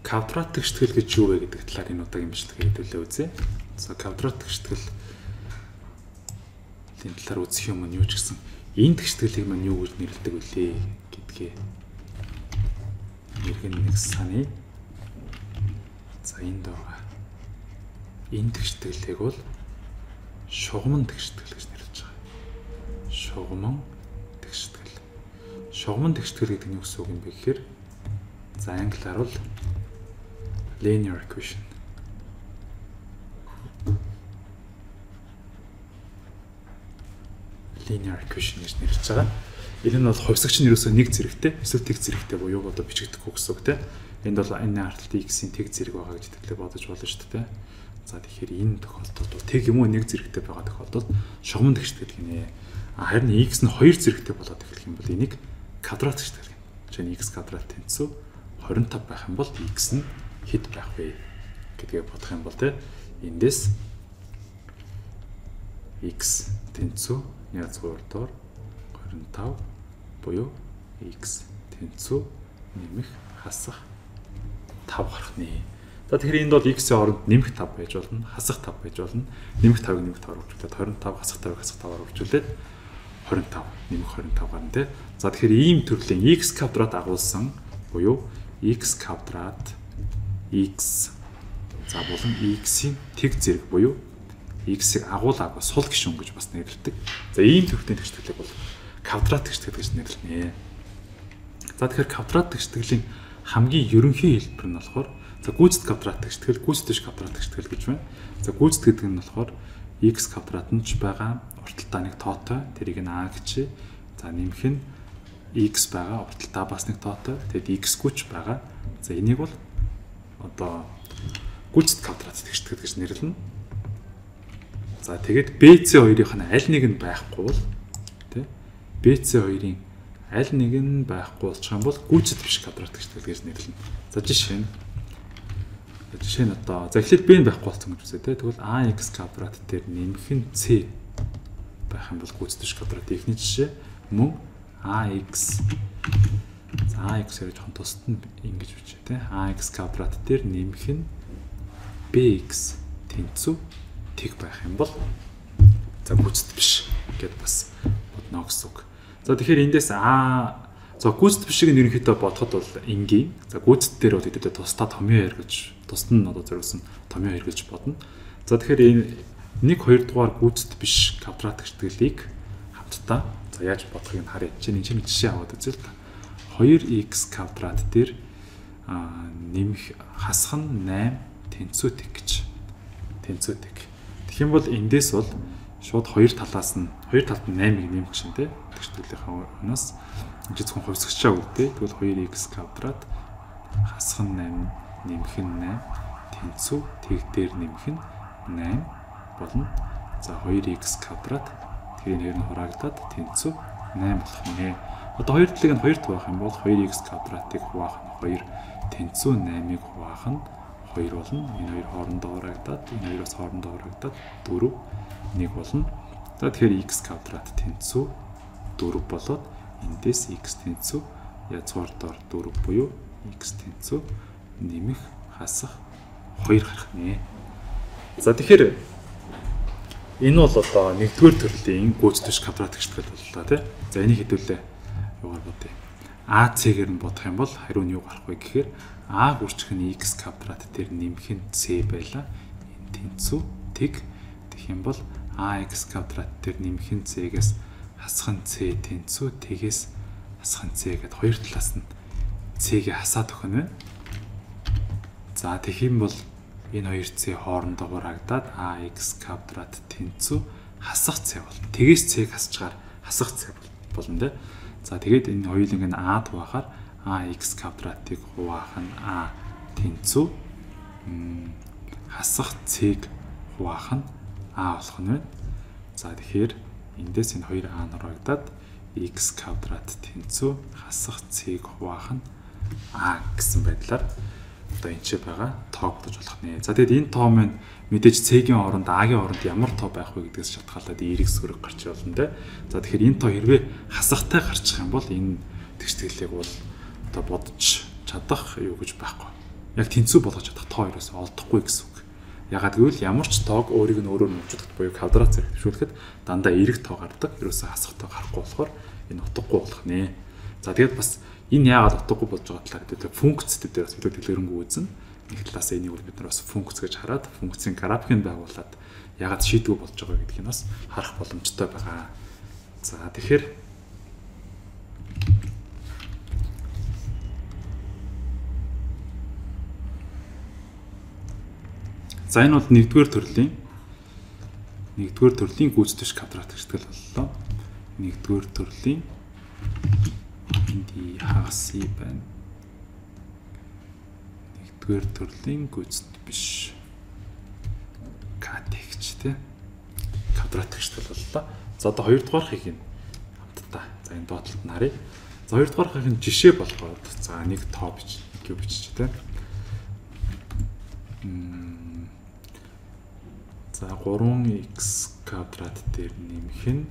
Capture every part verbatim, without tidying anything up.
квадрат тэгштгэл гэж юу вэ гэдэг талаар энэ удаагийн бичлэгийг хэдүүлээ үзье. За квадрат тэгштгэл энэ талаар үзэх юм нь юу ч гэсэн энэ тэгштгэлийг маань юу гэж нэрлэдэг вүлээ гэдгээ нэргэн нэг саны. За энд байгаа. Энэ тэгштгэлийг бол шугамн тэгштгэл гэж нэрлэж байгаа. Шугамн тэгштгэл. Шугамн тэгштгэл гэдэг нь юу гэсэн үг юм бэ гэхээр за англиар бол linear equation. Linear equation гэж нэрлэж байгаа. Энэ нь бол хувьсагч нь ерөөсөө нэг зэрэгтэй, эсвэл тэг зэрэгтэй буюу одоо бичигдэхгүй гэсэн үг тийм. Энд бол энэ артлт x-ийн тэг зэрэг байгаа гэж тэтгэлээ бодож болно шүү дээ. За тэгэхээр энэ тохиолдолд бол тэг юм уу нэг зэрэгтэй байгаа тохиолдолд шугамн тэгштгэл гинэ. Харин x нь хоёр зэрэгтэй болоод эхлэх юм бол энийг квадрат тэгштгэл гэнэ. Жишээ нь x квадрат тэнцүү двадцать и пять байх юм бол x нь хэд байх вэ гэдгээ бодох юм бол тийм. Эндээс x тэнцүү язгуур доор двадцать и пять буюу x тэнцүү нэмэх хасах пять гарах нэ. За тэгэхээр энд бол x-ийн оронд нэмэх пять байж болно, хасах пять байж болно. Нэмэх пятыг нэмэх пятаар үржүүлээд двадцать и пять хасах пятыг хасах пятаар үржүүлээд двадцать и пять нэмэх двадцать и пять гарна тий. За тэгэхээр ийм төрлийн x квадрат агуулсан буюу x квадрат x за болон x-ийн тэг зэрэг буюу x-ийг агуулаагүй сул гишүүн гэж бас нэрлэдэг. За ийм төрлийн тэгшгэлийг бол квадрат тэгштгэл гэж нэрлэнэ. За тэгэхээр квадрат тэгштгэлийн хамгийн ерөнхий хэлбэр нь болохоор за гүйцэд квадрат тэгштгэл, гүйцэтгэж квадрат тэгштгэл гэж байна. За гүйцэд гэдэг нь болохоор x квадрат нь ч байгаа, урталтаа нэг тоотой, тэрийг нь a гэж. За нэмэх нь x байгаа, урталтаа бас нэг тоотой, тэгэд x гүйч байгаа. За энийг бол одоо гүйцэд квадрат тэгштгэл гэж нэрлэнэ. За тэгээд бэ цэ хоёрынх нь аль нэг нь байхгүй бол тий бэ цэ хоёрын аль нэг нь байхгүй болчих юм бол гүйцэд биш квадрат тэгштгэл гэж нэрлэнэ. За жишээ нь жишээ нь одоо за эхлээд b нь байхгүй болсон гэж үзье тий. Тэгвэл ax квадрат дээр нэмэх нь c байх юм бол гүйцэд биш квадрат. Эхний жишээ мөн ax за ax гэж хон тусад нь ингэж бичээ тий. ax квадрат дээр нэмэх нь bx тэнцүү тэг байх юм бол за гүйцэд биш гэд бас бодно гэсэн үг. За тэгэхээр эндээс а за гүйцэд бишийг нь ерөнхийдөө бодоход бол энгийн. За гүйцэд дээр бол хэдүүлээ тусдаа томьёо хоёр гэж тусад нь одоо зориулсан томьёо хоёр гэж бодно. За тэгэхээр энэ нэг хоёр дугаар гүйцэд биш квадрат тэгшгэлийг хамтдаа за яаж бодохыг нь харъя. Жишээ нь энэ жишээ аваад үзье л та. хоёр x квадрат дээр нэмэх хасах нь восемь тэнцүү тэг гэж. Тэнцүү тэг. Тэгэх юм бол эндээс бол шууд хоёр талаас нь хоёр талд нь восемь-ыг нэмэх чинь тий. Тэгшгэлийнхаа өнөөс энэ зөвхөн хувьсгачаа үлдээ. Тэгвэл хоёр x квадрат хасах нь восемь нэмэх нь восемь тэнцүү тэг дээр нэмэх нь восемь болно. За хоёр x квадрат тэрийг нэр нь хураагдаад тэнцүү восемь болох нэ. Одоо хоёр талыг нь хоёрт хуваах юм бол хоёр x квадратыг хуваах нь хоёр тэнцүү восемь-ыг хуваах нь хоёр болно. Энэ хоёр хоорондоо хураагдаад энэ хоёроос хоорондоо хураагдаад дөрөв нэг болно. За тэгэхээр x квадрат тэнцүү дөрөв болоод эндээс x тэнцүү язгуур доор дөрөв буюу x тэнцүү нэмэх хасах хоёр гарах нэ. За тэгэхээр энэ бол одоо нэгдүгээр төрлийн гүйцэтгэж квадрат тэгштгэл боллоо тий. За энийг хэдүүлээ юугаар бодъё. ac-гээр нь бодох юм бол хариу нь юу гарах вэ гэхээр a гүрчх нь x квадрат дээр нэмэх нь c байла. Энэ тэнцүү тэг гэх юм бол ax квадрат дээр нэмэх нь c-гээс хасах нь c тэнцүү тэгээс хасах нь c гэд хоёр талаас нь c-гээ хасаад өгөх нь байна. За тэгэх юм бол энэ хоёр c хоорондоо хураагдаад ax квадрат тэнцүү хасах c болно. Тэгээс c-г хасчаар хасах c болно тэ. За тэгээд энэ хоёуланг нь a хуваахаар ax квадратыг хуваах нь a тэнцүү хасах c-г хуваах нь a болох нь байна. За тэгэхээр эндээс энэ хоёр a нураагдаад x квадрат тэнцүү хасах c-г хуваах нь a гэсэн байдлаар одоо энэ ч байгаа тоогдож болох нэ. За тэгээд энэ тоо маань мэдээж c-ийн оронд a-гийн оронд ямар тоо байх вэ гэдгээс шалтгаалаад y зэрэг гарч болно тэ. За тэгэхээр энэ тоо хэрвээ хасахтай гарчих юм бол энэ тэгшгэлийг бол одоо бодож чадах юу гэж байхгүй. яг тэнцүү болгож чадах тоо хоёроос олдохгүй гэсэн үг. Ягаад гэвэл ямар ч тоог өөрийг нь өөрөөр мөвчдөг буюу квадрат зэрэг төвшүүлэхэд дандаа эерэг тоо гардаг. Ерөөсөө хасах тоо гарахгүй болохоор энэ утгагүй болох нэ. За тэгээд бас энэ яагаад утгагүй болж байгаа талаар гэдэг функцтэй дээр бас бид дэлгэрэнгүй үзнэ. Нэг талаас энийг бид нар бас функц гэж хараад функцийн графикийг байгуулад яагаад шийдвэр болж байгаа гэдгийг нь бас харах боломжтой байгаа. За тэгэхээр за энэ бол нэгдүгээр төрлийн нэгдүгээр төрлийн гүйцэтгэж квадрат хэсгэл боллоо. Нэгдүгээр төрлийн энд хагас и байна. Нэгдүгээр төрлийн гүйцэт биш кт гэж тий квадрат хэсгэл боллоо. За одоо хоёрдугаархыг нь хамтдаа за энэ доотлолт нь харъя. За хоёрдугаархыг нь жишээ болгоод за нэг тоо бич гэж бичиж тий. За гурван икс квадрат дээр нэмэх нь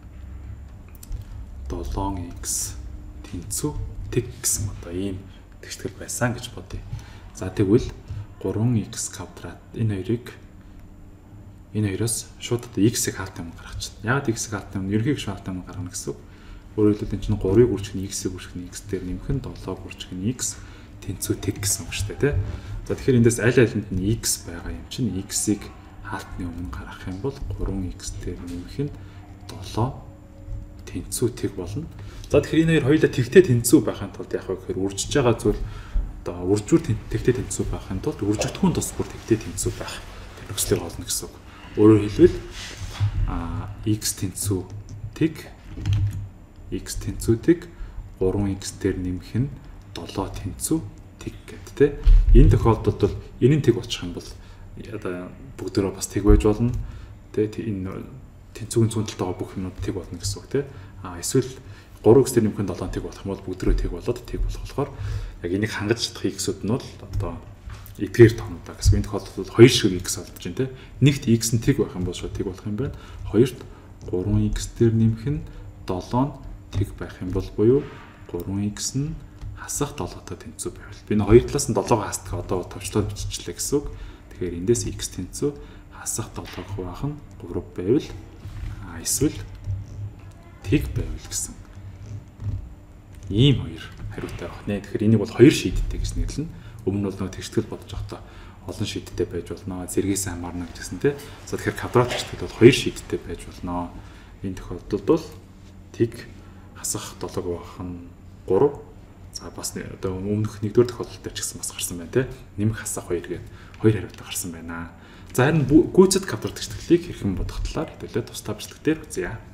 долоон икс тэнцүү тэг гэсэн одоо ийм тэгштгэл байсан гэж бодъё. За тэгвэл гурван икс квадрат энэ хоёрыг энэ хоёроос шууд одоо x-ийг хаалт юм гаргаж байна. Яагаад x-ийг хаалт юм? Ерөнхийг шалт юм гаргана гэсэн үг. Өөрөөр хэлбэл энэ чинь гурыг үржих нь x-ийг үржих нь x дээр нэмэх нь долоог үржих нь x тэнцүү тэг гэсэн үг шүү дээ, тий. За тэгэхээр эндээс аль алинд нь x байгаа юм чинь x-ийг хаалтны өмнө гаргах юм бол гурван икс дээр нэмэх нь долоо тэнцүү тэг болно. За тэгэхээр энэ хоёр хоёулаа тэгтэй тэнцүү байхын тулд яг гэхээр үржиж байгаа зүйл одоо үржүүр тэгтэй тэнцүү байхын тулд үржигдэхүүн тус бүр тэгтэй тэнцүү байх нөхцөлөөр олно гэсэн үг. Өөрөөр хэлбэл а x тэнцүү тэг x тэнцүү тэг гурван икс дээр нэмэх нь долоо тэнцүү тэг гэдэг те. Энэ тохиолдолд бол энэ нь тэг болчих юм бол одоо бүгдөө бас тэг байж болно. Тэ энэ тэнцүүгийн зүүн талд байгаа бүх юмнууд тэг болно гэсэн үг те. А эсвэл гурван икс дээр нэмэх нь долоон тэг болох юм бол бүгдөө тэг болоод тэг болох болохоор яг энийг хангаж чадах иксүүд нь бол одоо эдгээр тоонуудаа гэсэн. Энэ тохиолдолд бол хоёр шиг икс олдож байна те. Нэгт икс нь тэг байх юм бол шууд тэг болох юм байна. Хоёрт гурван икс дээр нэмэх нь долоон тэг байх юм бол буюу гурван икс нь хасах долоотой тэнцүү байвал. Би энэ хоёр талаас нь долоогоо хасдаг одоо товчлоод биччихлээ гэсэн үг. Тэгэхээр эндээс x тэнцүү хасах долоог хуваах нь гурав байвал а эсвэл тэг байвал гэсэн. Ийм хоёр хариутай байх нэ. Тэгэхээр энийг бол хоёр шийдтэй гэж нэрлэнэ. Өмнө нь бол тэгштгэл бодож байхдаа олон шийдтэй байж болно. Зэргээс хамаарна гэжсэн тий. За тэгэхээр квадрат тэгштгэл бол хоёр шийдтэй байж болно. Энэ тохиолдолд бол тэг хасах долоог хуваах нь гурав. За бас одоо өмнөх нэгдүгээр тохиолдолд ч гэсэн бас гарсан байна тий. Нэмэх хасах хоёр гээд хоёр хариутай гарсан байна. За харин гүйцэд квадрат тэгшгэлийг хэрхэн бодох талаар хэдүүлээ тусдаа бичлэг дээр үзье.